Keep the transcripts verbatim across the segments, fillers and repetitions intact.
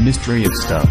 mystery of stuff.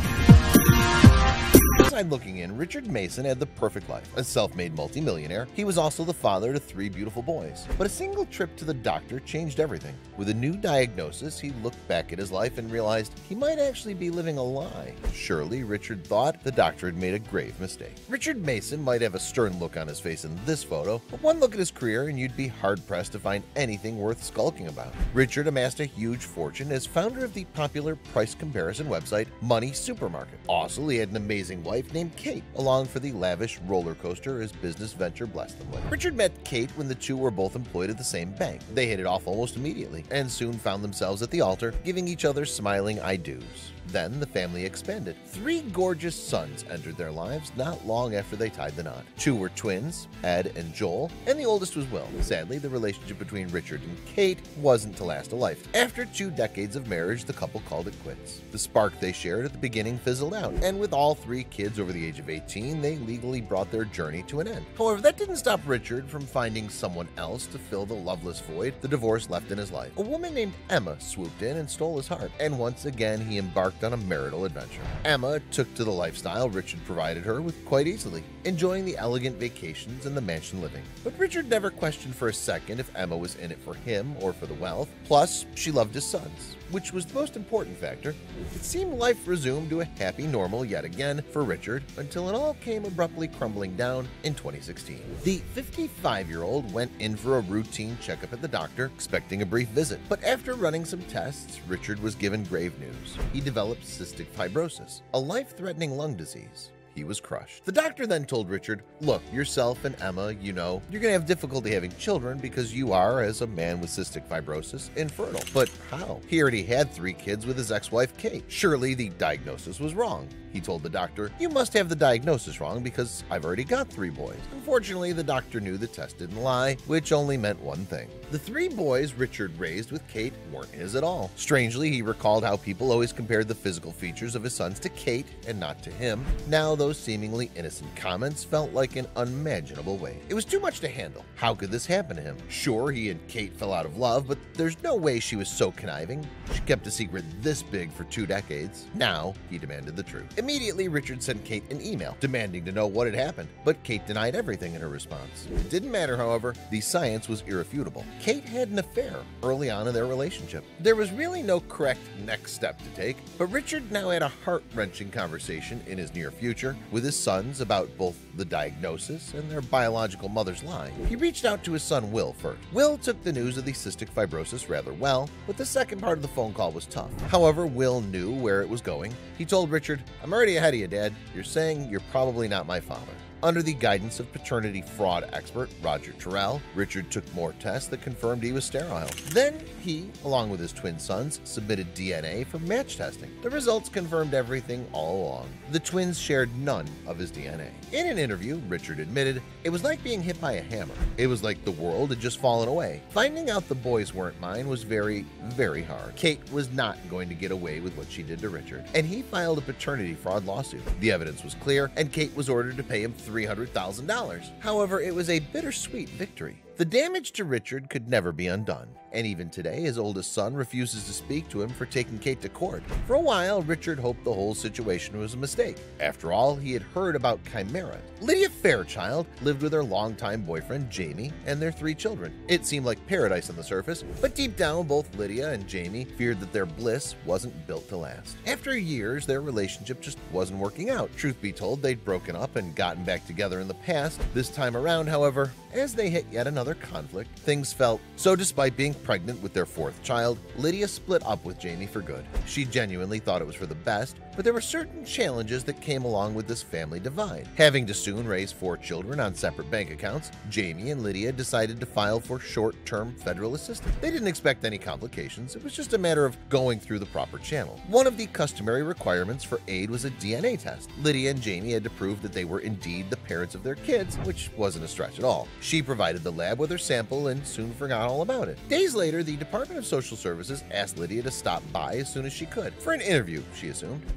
Outside looking in, Richard Mason had the perfect life. A self-made multimillionaire, he was also the father to three beautiful boys. But a single trip to the doctor changed everything. With a new diagnosis, he looked back at his life and realized he might actually be living a lie. Surely, Richard thought the doctor had made a grave mistake. Richard Mason might have a stern look on his face in this photo, but one look at his career and you'd be hard-pressed to find anything worth skulking about. Richard amassed a huge fortune as founder of the popular price comparison website Money Supermarket. Also, he had an amazing wife named Kate, along for the lavish roller coaster his business venture blessed them with. Richard met Kate when the two were both employed at the same bank. They hit it off almost immediately and soon found themselves at the altar, giving each other smiling I do's. Then the family expanded. Three gorgeous sons entered their lives not long after they tied the knot. Two were twins, Ed and Joel, and the oldest was Will. Sadly, the relationship between Richard and Kate wasn't to last a life. After two decades of marriage, the couple called it quits. The spark they shared at the beginning fizzled out, and with all three kids over the age of eighteen, they legally brought their journey to an end. However, that didn't stop Richard from finding someone else to fill the loveless void the divorce left in his life. A woman named Emma swooped in and stole his heart, and once again he embarked on a marital adventure. Emma took to the lifestyle Richard provided her with quite easily, enjoying the elegant vacations and the mansion living. But Richard never questioned for a second if Emma was in it for him or for the wealth. Plus, she loved his sons, which was the most important factor. It seemed life resumed to a happy normal yet again for Richard until it all came abruptly crumbling down in twenty sixteen. The fifty-five-year-old went in for a routine checkup at the doctor, expecting a brief visit. But after running some tests, Richard was given grave news. He developed cystic fibrosis, a life-threatening lung disease. He was crushed. The doctor then told Richard, look, yourself and Emma, you know, you're going to have difficulty having children because you are, as a man with cystic fibrosis, infertile. But how? He already had three kids with his ex-wife, Kate. Surely the diagnosis was wrong. He told the doctor, you must have the diagnosis wrong because I've already got three boys. Unfortunately, the doctor knew the test didn't lie, which only meant one thing. The three boys Richard raised with Kate weren't his at all. Strangely, he recalled how people always compared the physical features of his sons to Kate and not to him. Now, those seemingly innocent comments felt like an unimaginable weight. It was too much to handle. How could this happen to him? Sure, he and Kate fell out of love, but there's no way she was so conniving. She kept a secret this big for two decades. Now, he demanded the truth. Immediately, Richard sent Kate an email demanding to know what had happened, but Kate denied everything in her response. It didn't matter, however. The science was irrefutable. Kate had an affair early on in their relationship. There was really no correct next step to take, but Richard now had a heart-wrenching conversation in his near future with his sons about both the diagnosis and their biological mother's lie. He reached out to his son Will first. Will took the news of the cystic fibrosis rather well, but the second part of the phone call was tough. However, Will knew where it was going. He told Richard, I'm already ahead of you, Dad. You're saying you're probably not my father. Under the guidance of paternity fraud expert Roger Terrell, Richard took more tests that confirmed he was sterile. Then he, along with his twin sons, submitted D N A for match testing. The results confirmed everything all along. The twins shared none of his D N A. In an interview, Richard admitted, it was like being hit by a hammer. It was like the world had just fallen away. Finding out the boys weren't mine was very, very hard. Kate was not going to get away with what she did to Richard, and he filed a paternity fraud lawsuit. The evidence was clear, and Kate was ordered to pay him three hundred thousand dollars. However, it was a bittersweet victory. The damage to Richard could never be undone, and even today his oldest son refuses to speak to him for taking Kate to court. For a while, Richard hoped the whole situation was a mistake. After all, he had heard about Chimera. Lydia Fairchild lived with her longtime boyfriend Jamie and their three children. It seemed like paradise on the surface, but deep down both Lydia and Jamie feared that their bliss wasn't built to last. After years, their relationship just wasn't working out. Truth be told, they'd broken up and gotten back together in the past. This time around, however, as they hit yet another conflict, things felt so. Despite being pregnant with their fourth child, Lydia split up with Jamie for good. She genuinely thought it was for the best, but there were certain challenges that came along with this family divide. Having to soon raise four children on separate bank accounts, Jamie and Lydia decided to file for short-term federal assistance. They didn't expect any complications. It was just a matter of going through the proper channel. One of the customary requirements for aid was a D N A test. Lydia and Jamie had to prove that they were indeed the parents of their kids, which wasn't a stretch at all. She provided the lab with her sample and soon forgot all about it. Days later, the Department of Social Services asked Lydia to stop by as soon as she could, for an interview, she assumed. But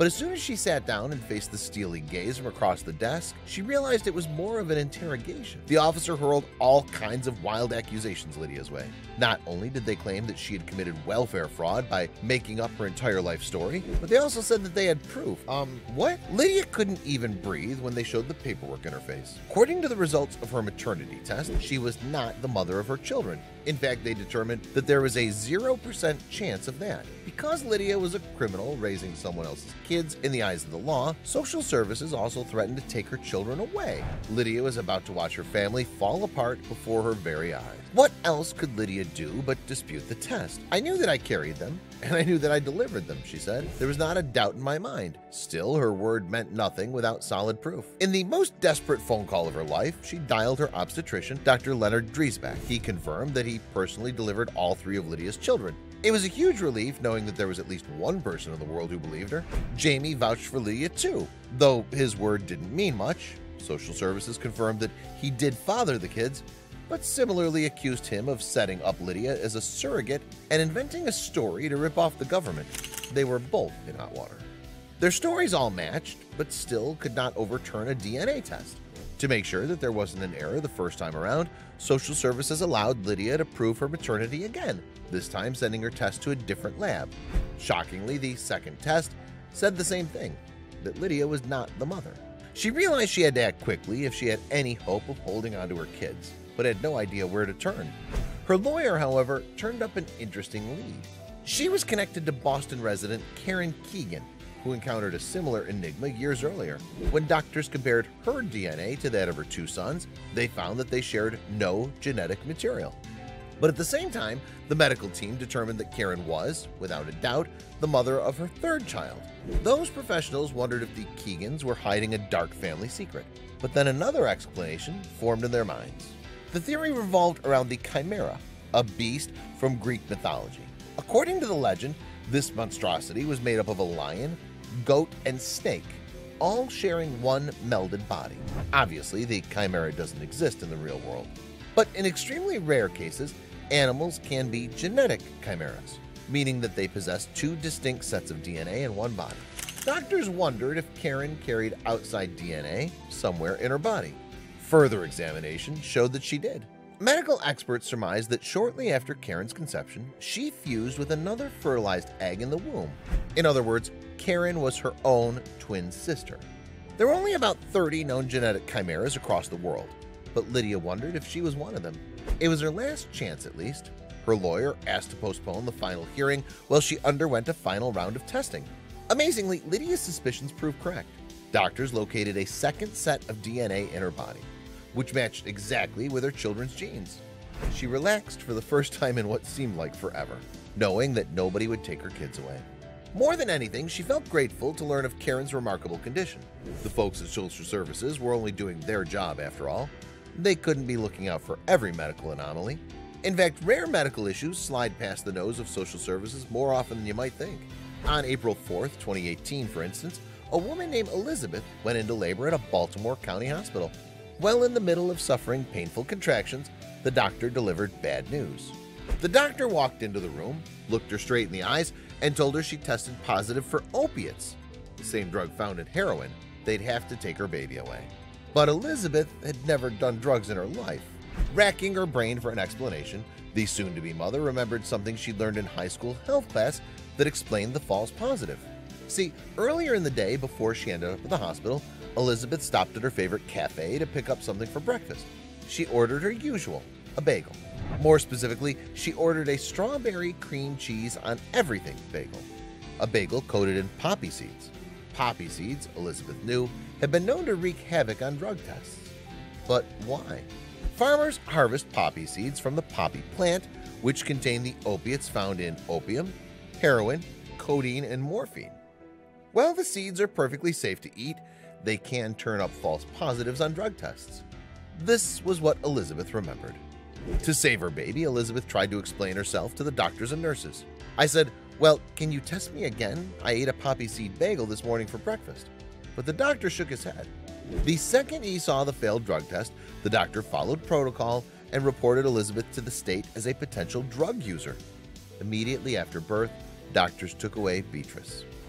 as soon as she sat down and faced the steely gaze from across the desk, she realized it was more of an interrogation. The officer hurled all kinds of wild accusations Lydia's way. Not only did they claim that she had committed welfare fraud by making up her entire life story, but they also said that they had proof. Um, what? Lydia couldn't even breathe when they showed the paperwork in her face. According to the results of her maternity test, she was not the mother of her children. In fact, they determined that there was a zero percent chance of that. Because Lydia was a criminal raising someone else's kids in the eyes of the law, social services also threatened to take her children away. Lydia was about to watch her family fall apart before her very eyes. What else could Lydia do but dispute the test? I knew that I carried them, and I knew that I delivered them, she said. There was not a doubt in my mind. Still, her word meant nothing without solid proof. In the most desperate phone call of her life, she dialed her obstetrician, Doctor Leonard Driesbach. He confirmed that he personally delivered all three of Lydia's children. It was a huge relief knowing that there was at least one person in the world who believed her. Jamie vouched for Lydia too, though his word didn't mean much. Social services confirmed that he did father the kids, but similarly accused him of setting up Lydia as a surrogate and inventing a story to rip off the government. They were both in hot water. Their stories all matched, but still could not overturn a D N A test. To make sure that there wasn't an error the first time around, social services allowed Lydia to prove her maternity again, this time sending her test to a different lab. Shockingly, the second test said the same thing, that Lydia was not the mother. She realized she had to act quickly if she had any hope of holding on to her kids, but had no idea where to turn. Her lawyer, however, turned up an interesting lead. She was connected to Boston resident Karen Keegan, who encountered a similar enigma years earlier. When doctors compared her D N A to that of her two sons, they found that they shared no genetic material. But at the same time, the medical team determined that Karen was, without a doubt, the mother of her third child. Those professionals wondered if the Keegans were hiding a dark family secret. But then another explanation formed in their minds. The theory revolved around the Chimera, a beast from Greek mythology. According to the legend, this monstrosity was made up of a lion, goat, and snake, all sharing one melded body. Obviously, the Chimera doesn't exist in the real world. But in extremely rare cases, animals can be genetic chimeras, meaning that they possess two distinct sets of D N A in one body. Doctors wondered if Karen carried outside D N A somewhere in her body. Further examination showed that she did. Medical experts surmised that shortly after Karen's conception, she fused with another fertilized egg in the womb. In other words, Karen was her own twin sister. There were only about thirty known genetic chimeras across the world, but Lydia wondered if she was one of them. It was her last chance, at least. Her lawyer asked to postpone the final hearing while she underwent a final round of testing. Amazingly, Lydia's suspicions proved correct. Doctors located a second set of D N A in her body, which matched exactly with her children's genes. She relaxed for the first time in what seemed like forever, knowing that nobody would take her kids away. More than anything, she felt grateful to learn of Karen's remarkable condition. The folks at Social Services were only doing their job after all. They couldn't be looking out for every medical anomaly. In fact, rare medical issues slide past the nose of Social Services more often than you might think. On April fourth, twenty eighteen, for instance, a woman named Elizabeth went into labor at a Baltimore County hospital. Well, in the middle of suffering painful contractions, the doctor delivered bad news. The doctor walked into the room, looked her straight in the eyes, and told her she tested positive for opiates, the same drug found in heroin. They'd have to take her baby away. But Elizabeth had never done drugs in her life. Racking her brain for an explanation, the soon-to-be mother remembered something she'd learned in high school health class that explained the false positive. See, earlier in the day, before she ended up at the hospital, Elizabeth stopped at her favorite cafe to pick up something for breakfast. She ordered her usual, a bagel. More specifically, she ordered a strawberry cream cheese on everything bagel, a bagel coated in poppy seeds. Poppy seeds, Elizabeth knew, had been known to wreak havoc on drug tests. But why? Farmers harvest poppy seeds from the poppy plant, which contain the opiates found in opium, heroin, codeine, and morphine. While the seeds are perfectly safe to eat, they can turn up false positives on drug tests. This was what Elizabeth remembered. To save her baby, Elizabeth tried to explain herself to the doctors and nurses. I said, "Well, can you test me again? I ate a poppy seed bagel this morning for breakfast." But the doctor shook his head. The second he saw the failed drug test, the doctor followed protocol and reported Elizabeth to the state as a potential drug user. Immediately after birth, doctors took away Beatrice.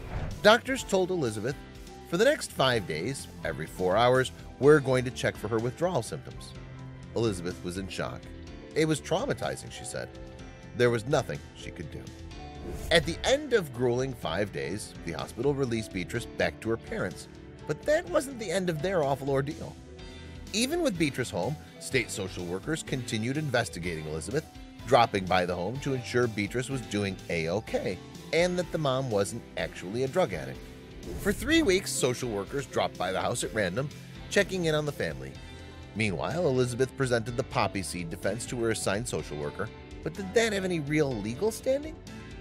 Doctors told Elizabeth, for the next five days, every four hours, we're going to check for her withdrawal symptoms. Elizabeth was in shock. It was traumatizing, she said. There was nothing she could do. At the end of grueling five days, the hospital released Beatrice back to her parents, but that wasn't the end of their awful ordeal. Even with Beatrice home, state social workers continued investigating Elizabeth, dropping by the home to ensure Beatrice was doing A-OK and that the mom wasn't actually a drug addict. For three weeks, social workers dropped by the house at random, checking in on the family. Meanwhile, Elizabeth presented the poppy seed defense to her assigned social worker, but did that have any real legal standing?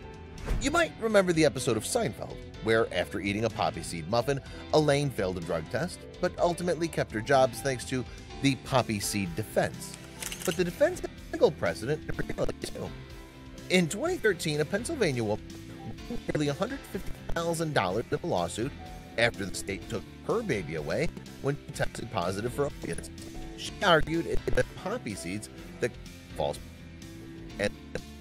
You might remember the episode of Seinfeld, where after eating a poppy seed muffin, Elaine failed a drug test, but ultimately kept her jobs thanks to the poppy seed defense. But the defense had a legal precedent in reality too. In twenty thirteen, a Pennsylvania woman won nearly one hundred fifty thousand dollars in a lawsuit after the state took her baby away when she tested positive for opiates. She argued it had poppy seeds that false. And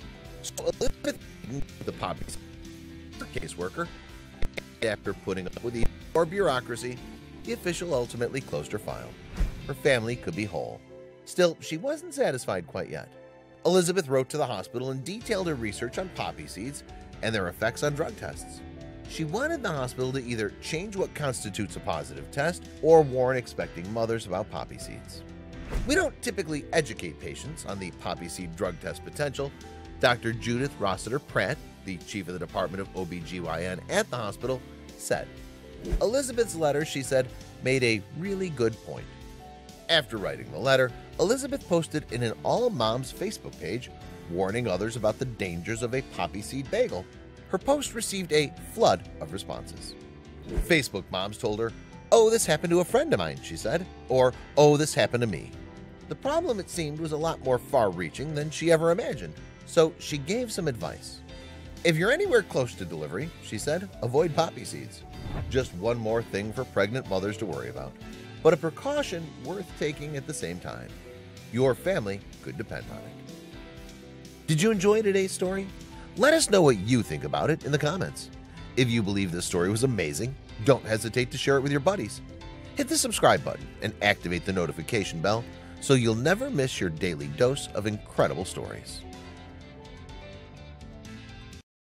so Elizabeth, the poppy seed, the caseworker, after putting up with even more bureaucracy, the official ultimately closed her file. Her family could be whole. Still, she wasn't satisfied quite yet. Elizabeth wrote to the hospital and detailed her research on poppy seeds and their effects on drug tests. She wanted the hospital to either change what constitutes a positive test or warn expecting mothers about poppy seeds. We don't typically educate patients on the poppy seed drug test potential. Doctor Judith Rossiter Pratt, the chief of the Department of O B G Y N at the hospital, said, Elizabeth's letter, she said, made a really good point. After writing the letter, Elizabeth posted in an All Moms Facebook page, warning others about the dangers of a poppy seed bagel. Her post received a flood of responses. Facebook moms told her, "Oh, this happened to a friend of mine," she said, or "Oh, this happened to me." The problem, it seemed, was a lot more far-reaching than she ever imagined, so she gave some advice. If you're anywhere close to delivery, she said, avoid poppy seeds. Just one more thing for pregnant mothers to worry about, but a precaution worth taking at the same time. Your family could depend on it. Did you enjoy today's story? Let us know what you think about it in the comments. If you believe this story was amazing, don't hesitate to share it with your buddies. Hit the subscribe button and activate the notification bell so you'll never miss your daily dose of incredible stories.